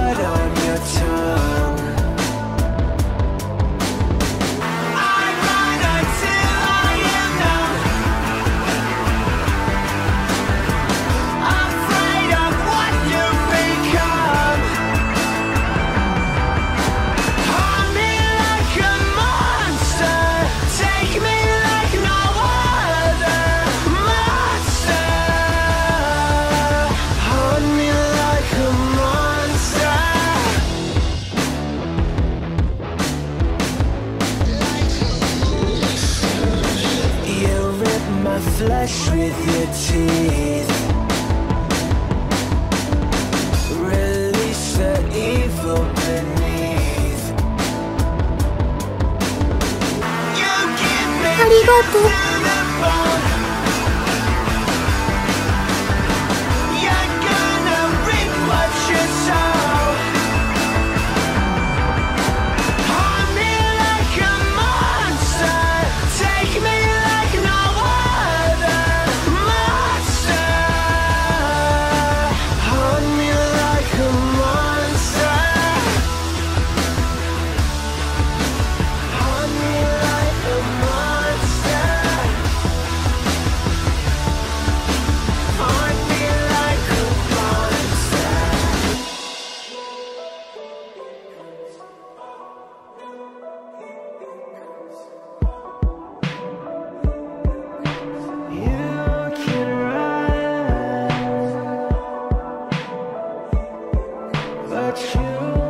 blood on your tongue. I run until I am numb, afraid of what you become. Harm me like a monster, take me like no other monster. Harm me like a monster. You rip my flesh with your teeth, release the evil beneath. You give me ありがとう。 to the bone. You're gonna reap what you sow. Harm me like a monster, take me like no other monster. Harm me like a monster. Harm me like a monster. Harm me like a monster. You can run, but you